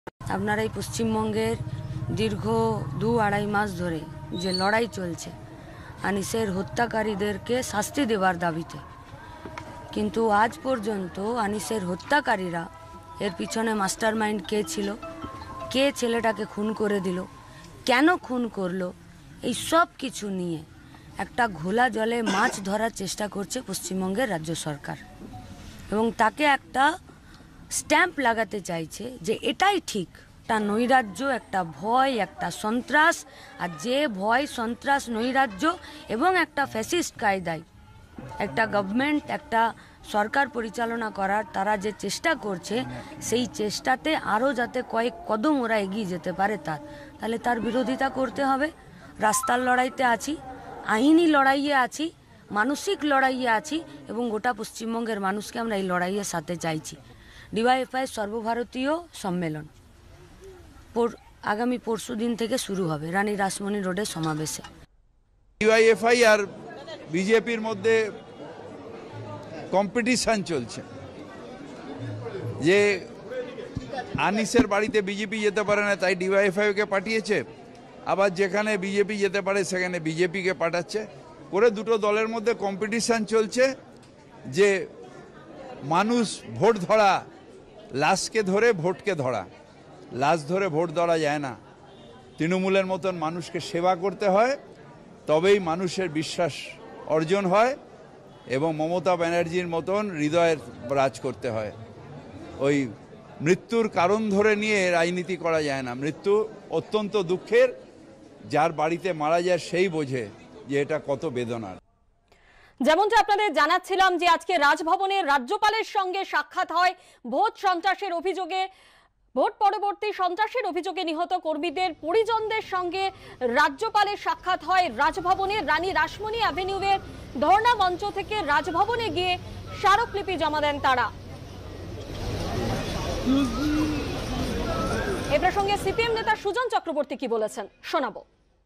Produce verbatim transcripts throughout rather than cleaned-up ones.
আপনারা এই পশ্চিমবঙ্গের দীর্ঘ দু আড়াই মাস ধরে যে লড়াই চলছে আনিসের হত্যাকারীদেরকে শাস্তি দেওয়ার দাবিতে, কিন্তু আজ পর্যন্ত আনিসের হত্যাকারীরা এর পিছনে মাস্টার মাইন্ড কে ছিল, কে ছেলেটাকে খুন করে দিল, কেন খুন করলো, এই সব কিছু নিয়ে একটা ঘোলা জলে মাছ ধরার চেষ্টা করছে পশ্চিমবঙ্গের রাজ্য সরকার এবং তাকে একটা স্ট্যাম্প লাগাতে চাইছে যে এটাই ঠিক। একটা নৈরাজ্য, একটা ভয়, একটা সন্ত্রাস, আর যে ভয় সন্ত্রাস নৈরাজ্য এবং একটা ফ্যাসিস্ট কায়দায় একটা গভর্নমেন্ট, একটা সরকার পরিচালনা করার তারা যে চেষ্টা করছে, সেই চেষ্টাতে আরও যাতে কয়েক কদম ওরা এগিয়ে যেতে পারে তার তাহলে তার বিরোধিতা করতে হবে। রাস্তার লড়াইতে আছি, আইনি লড়াইয়ে আছি, মানসিক লড়াইয়ে আছি এবং গোটা পশ্চিমবঙ্গের মানুষকে আমরা এই লড়াইয়ের সাথে চাইছি। ডিওয়াইএফআই সর্বভারতীয় সম্মেলন আগামী পরশু দিন থেকে শুরু হবে রানী রাসমণি রোডের সমাবেশে। ডিওয়াইএফআই আর বিজেপির মধ্যে কম্পিটিশন চলছে যে আনিসের বাড়িতে বিজেপি যেতে পারে না তাই ডিওয়াইএফআইকে পাঠিয়েছে, আবার যেখানে বিজেপি যেতে পারে সেখানে বিজেপিকে পাঠাচ্ছে করে দুটো দলের মধ্যে কম্পিটিশন চলছে যে মানুষ ভোট ধরা, লাশকে ধরে ভোটকে ধরা। লাশ ধরে ভোট ধরা যায় না। তৃণমূলের মতন মানুষকে সেবা করতে হয়, তবেই মানুষের বিশ্বাস অর্জন হয় এবং মমতা ব্যানার্জির মতন হৃদয়ের রাজ করতে হয়। ওই মৃত্যুর কারণ ধরে নিয়ে রাজনীতি করা যায় না। মৃত্যু অত্যন্ত দুঃখের, যার বাড়িতে মারা যায় সেই বোঝে যে এটা কত বেদনার। যেমনটা আপনাদের জানাচ্ছিলাম যে আজকে রাজভবনে রাজ্যপালের সঙ্গে সাক্ষাৎ হয় ভোট সন্ত্রাসের অভিযোগে, ভোট পরবর্তী সন্ত্রাসের অভিযোগে নিহত কর্মীদের পরিজনদের সঙ্গে রাজ্যপালের সাক্ষাৎ হয় রাজভবনে। রানী রাসমণি অ্যাভিনিউয়ের ধর্ণা মঞ্চ থেকে রাজভবনে গিয়ে স্মারকলিপি জমা দেন তারা। এ প্রসঙ্গে সিপিএম নেতা সুজন চক্রবর্তী কি বলেছেন শোনাবো।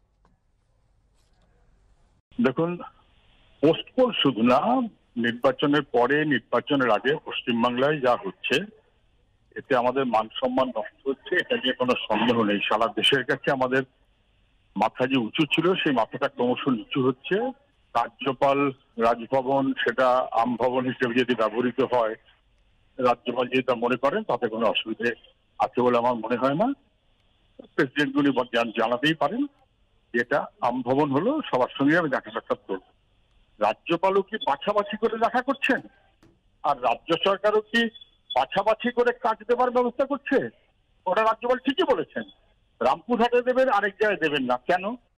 দেখুন, পোস্টপোল শুধু না, নির্বাচনের পরে নির্বাচনের আগে পশ্চিমবাংলায় যা হচ্ছে এতে আমাদের মান সম্মান নষ্ট হচ্ছে, এটা নিয়ে কোনো সন্দেহ নেই। সারা দেশের কাছে আমাদের মাথা যে উঁচু ছিল সেই মাথাটা ক্রমশ নিচু হচ্ছে। রাজ্যপাল রাজভবন সেটা আমভবন হিসেবে যদি ব্যবহৃত হয়, রাজ্যপাল যদি তা মনে করেন তাতে কোনো অসুবিধে আছে বলে আমার মনে হয় না। প্রেসিডেন্ট উনি জানাতেই পারেন যেটা আমভবন হলো, সবার সঙ্গে আমি দেখা সাক্ষাৎ করবো। রাজ্যপালও কি বাছাবাছি করে দেখা করছেন আর রাজ্য সরকারও কি বাছাবাছি করে কাজ দেবার ব্যবস্থা করছে? ওরা রাজ্যপাল ঠিকই বলেছেন, রামপুরহাটে দেবেন, আরেক জায়গায় দেবেন না। কেন?